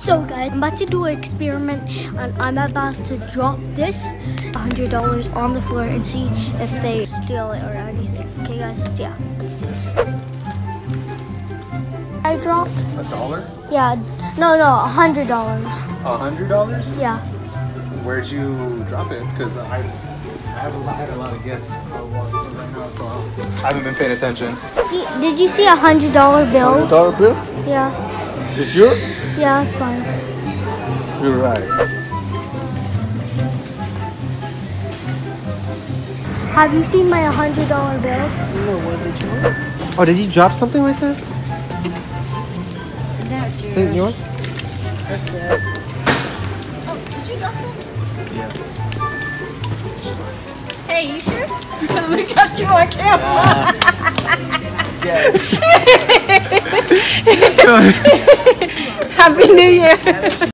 So guys, I'm about to do an experiment and I'm about to drop this $100 on the floor and see if they steal it or anything. Okay guys, yeah, let's do this. I dropped $1? Yeah, no, $100. $100? Yeah. Where'd you drop it? Because I had a lot of guests walking right now, so I haven't been paying attention. Did you see $100 bill? $100 bill? Yeah. It's yours? Yeah, it's mine. You're right. Have you seen my $100 bill? No, was it yours? Oh, did you drop something right there? That's Is it yours? That's it. Oh, did you drop it? Yeah. Hey, you sure? We got you on camera. Happy New Year.